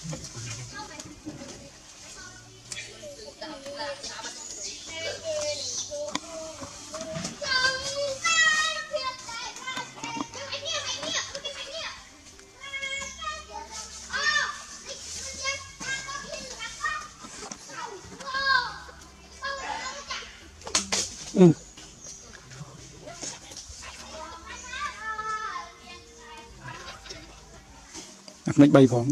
Nick bay phóng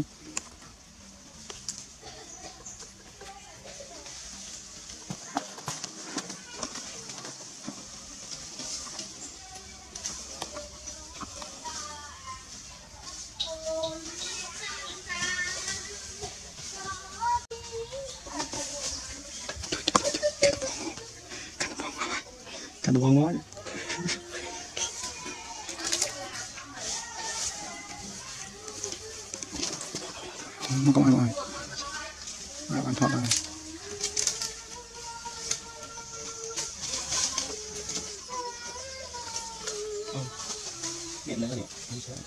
cả đồ bóng quá không có ai ngoài các bạn thoát này điện nữa điện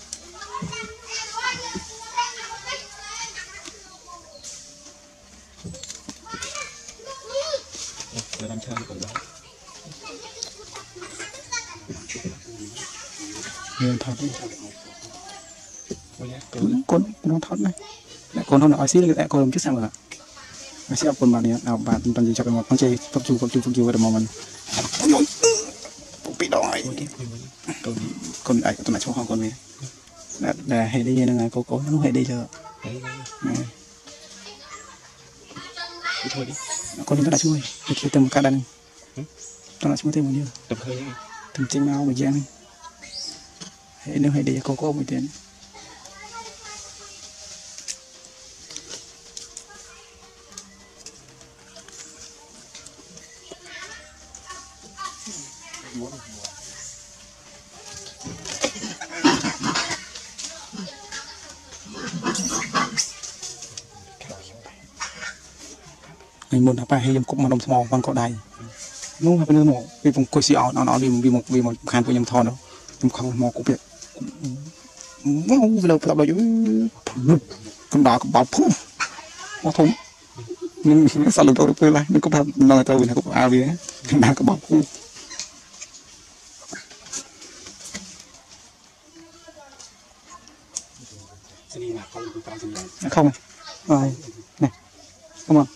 rồi đang chơi cùng đó nhiều thật đi con nó thoát này lại con không nói xí lại con trước xem rồi lại sẽ con mà này nào bạn toàn gì cho cái một con chơi tập trung với đồng mình bị đòi con ấy tôi lại cho con này là hệ đi là ngày cô nó hệ đi chưa thôi đi con chúng ta đã chui thì tầm cả đàn tôi đã chui thêm một điều tầm hơi tầm chinh mau một giang hệ nếu hệ đi cô một tiền mình muốn phải hay cũng mà đồng small con cọ đầy nó là bên một vì vùng coi xịo nó vì một khán của nhầm thon đâu nhầm không mò cũng biết wow về đầu tập đầu con đỏ con bọc phun nó thúng nhưng sao được tôi lại nó có phải nói tôi là có ao gì đấy con đỏ con bọc phun không rồi này không à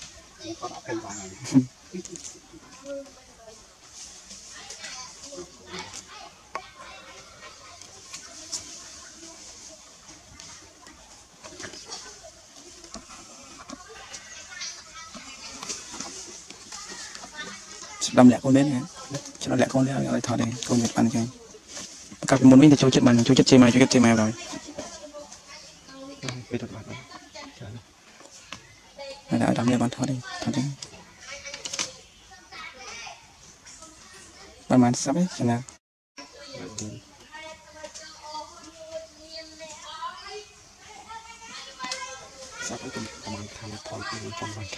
đâm lẹ con đến này cho nó lẹ con lẹ lại thở đây con nhật ăn cho các muốn mình thì cho chết chê mày rồi đã đâm lẹ bắn thở đi bạn màn sắp ấy chẳng nào sắp ấy cùng mình tham gia thổi trong vòng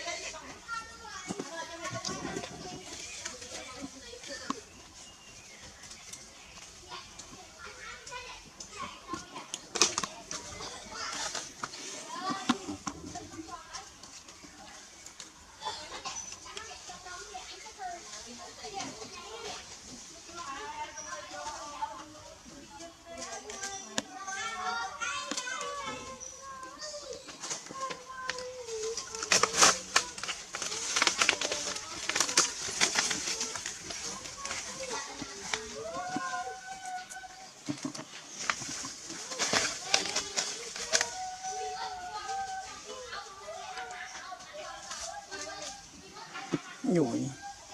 nhủi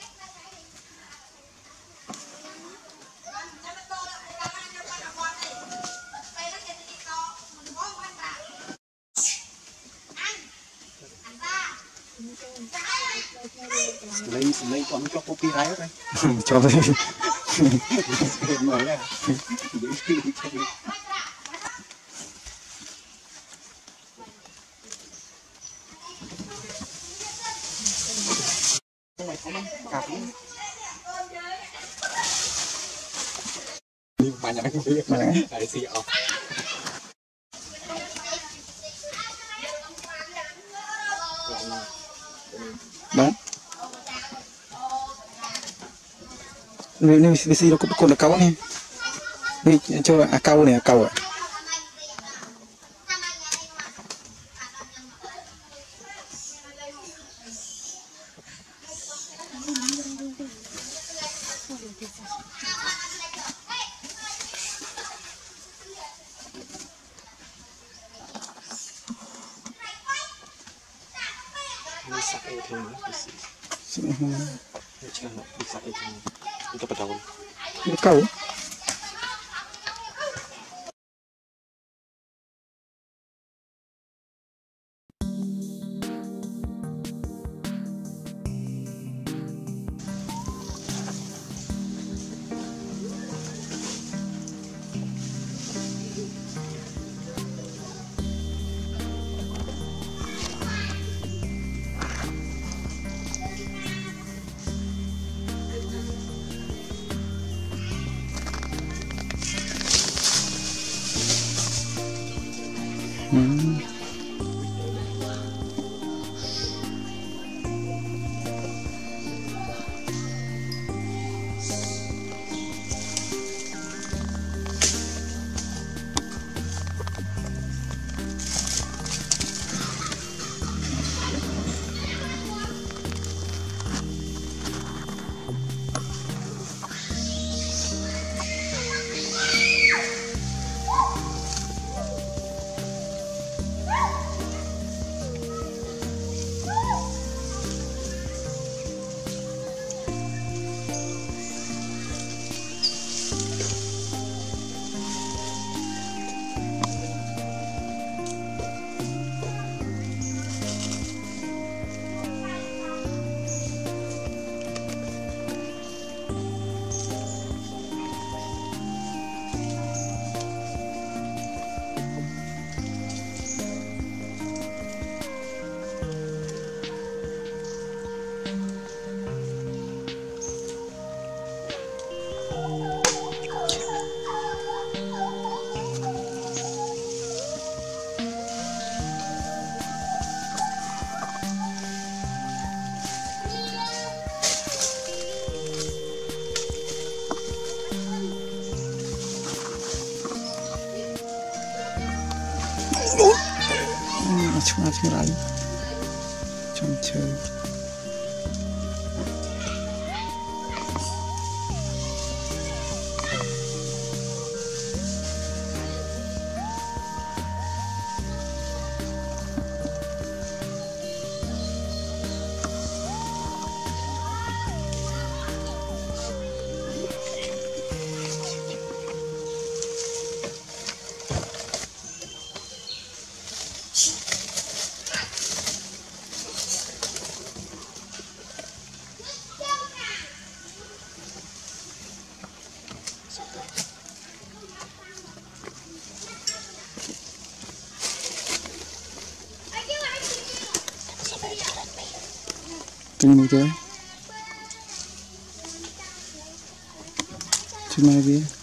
lấy con cho copyright đấy cho đây banyak đó nên xí nó cũng còn là cáu nè đi cho câu này câu ạ câu chung lại trong chơi Tunggu chơi. Cuma dia.